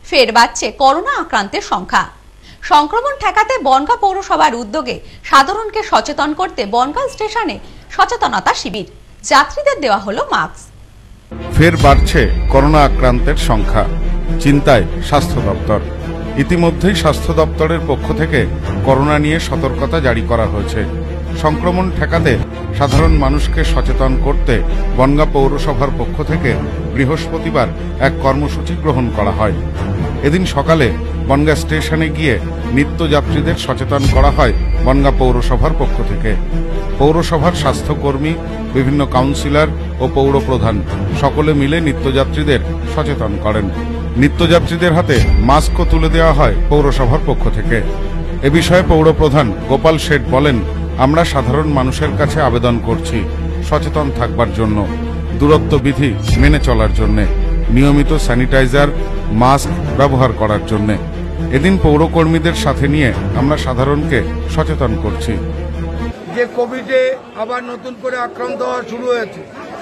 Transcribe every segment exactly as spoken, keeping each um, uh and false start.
ফের বাড়ছে করোনা আক্রান্তের সংখ্যা। সংক্রমণ ঠেকাতে বনগাঁ পৌরসভার উদ্যোগে সাধারণকে সচেতন করতে বনগাঁ স্টেশনে সচেতনতা শিবির, যাত্রীদের দেওয়া হলো মাস্ক। ফের বাড়ছে করোনা আক্রান্তের সংখ্যা, চিন্তায় স্বাস্থ্য দপ্তর। ইতিমধ্যেই স্বাস্থ্য দপ্তরের পক্ষ থেকে করোনা নিয়ে সতর্কতা জারি করা হয়েছে। সংক্রমণ ঠেকাতে সাধারণ মানুষকে সচেতন করতে বনগাঁ পৌরসভার পক্ষ থেকে বৃহস্পতিবার এক কর্মসূচি গ্রহণ করা হয়। এদিন সকালে বনগাঁ স্টেশনে গিয়ে নিত্যযাত্রীদের সচেতন করা হয় বনগাঁ পৌরসভার পক্ষ থেকে। পৌরসভার স্বাস্থ্যকর্মী, বিভিন্ন কাউন্সিলর ও পৌর প্রধান সকলে মিলে নিত্যযাত্রীদের সচেতন করেন। নিত্যযাত্রীদের হাতে মাস্কও তুলে দেওয়া হয় পৌরসভার পক্ষ থেকে। এ বিষয়ে পৌর প্রধান গোপাল শেঠ বলেন, আমরা সাধারণ মানুষের কাছে আবেদন করছি সচেতন থাকবার জন্য, দূরত্ব বিধি মেনে চলার জন্য, নিয়মিত স্যানিটাইজার, মাস্ক ব্যবহার করার জন্য। এদিন পৌরকর্মীদের সাথে নিয়ে আমরা সাধারণকে সচেতন করছি। যে কোভিডে আবার নতুন করে আক্রান্ত হওয়া শুরু হয়েছে,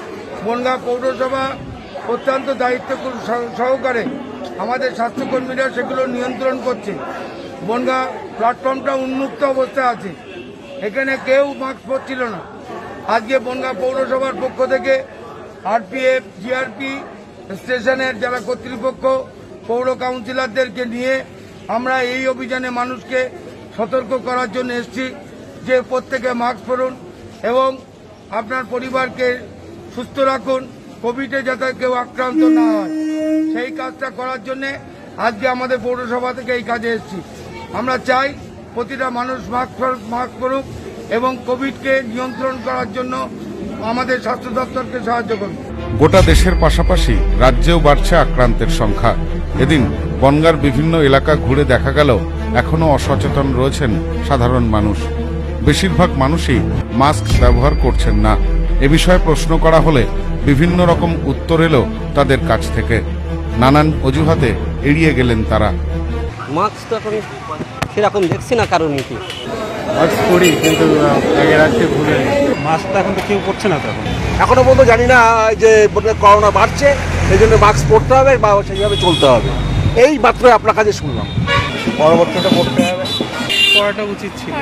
বনগাঁ পৌরসভা অত্যন্ত দায়িত্ব সহকারে আমাদের স্বাস্থ্যকর্মীরা সেগুলো নিয়ন্ত্রণ করছে। বনগাঁ প্ল্যাটফর্মটা উন্মুক্ত অবস্থায় আছে, এখানে কেউ মাস্ক পরছিল না। আজকে বনগাঁ পৌরসভার পক্ষ থেকে আরপিএফ, জিআরপি, স্টেশনের যারা কর্তৃপক্ষ, পৌর কাউন্সিলরদেরকে নিয়ে আমরা এই অভিযানে মানুষকে সতর্ক করার জন্য এসেছি যে প্রত্যেকে মাস্ক পরুন এবং আপনার পরিবারকে সুস্থ রাখুন, কোভিডে যাতে কেউ আক্রান্ত না হয়, সেই কাজটা করার জন্য আজকে আমাদের পৌরসভা থেকে এই কাজে এসেছি। আমরা চাই প্রতিটা মানুষ মাস্ক মাস্ক পরুক এবং কোভিডকে নিয়ন্ত্রণ করার জন্য আমাদের স্বাস্থ্য দপ্তরকে সাহায্য করুন। গোটা দেশের পাশাপাশি রাজ্যেও বাড়ছে আক্রান্তের সংখ্যা। এদিন বনগাঁর বিভিন্ন এলাকা ঘুরে দেখা গেল এখনো অসচেতন রয়েছেন সাধারণ মানুষ। বেশিরভাগ মানুষই মাস্ক ব্যবহার করছেন না। এ বিষয়ে প্রশ্ন করা হলে বিভিন্ন রকম উত্তর এলো তাদের কাছ থেকে। নানান অজুহাতে এড়িয়ে গেলেন তারা। মাস্ক তো এখন সেরকম দেখছি না কারণ নীতি মাস্ক পরি, কিন্তু ভুলে মাস্ক তো এখন তো কেউ করছে না। তখন এখনো পর্যন্ত জানি না যে করোনা বাড়ছে, সেই জন্য মাস্ক পরতে হবে বা সেইভাবে চলতে হবে, এই মাত্র আপনার কাছে শুনলাম। পরবর্তীটা পড়তে হবে, পড়াটা উচিত ছিল,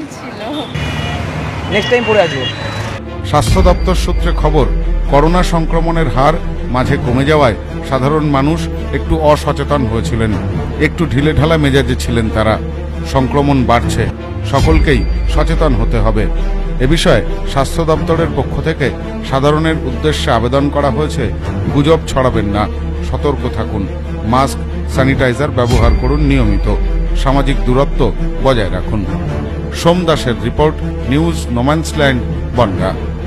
নেক্সট টাইম পড়ে আসবো। স্বাস্থ্য দপ্তর সূত্রে খবর, করোনা সংক্রমণের হার মাঝে কমে যাওয়ায় সাধারণ মানুষ একটু অসচেতন হয়েছিলেন, একটু ঢিলেঢালা মেজাজে ছিলেন তারা। সংক্রমণ বাড়ছে, সকলকেই সচেতন হতে হবে। এ বিষয়ে স্বাস্থ্য দপ্তরের পক্ষ থেকে সাধারণের উদ্দেশ্যে আবেদন করা হয়েছে, গুজব ছড়াবেন না, সতর্ক থাকুন, মাস্ক, স্যানিটাইজার ব্যবহার করুন নিয়মিত, সামাজিক দূরত্ব বজায় রাখুন। সোম দাসের রিপোর্ট, নিউজ নোম্যান্সল্যান্ড, বনগাঁ।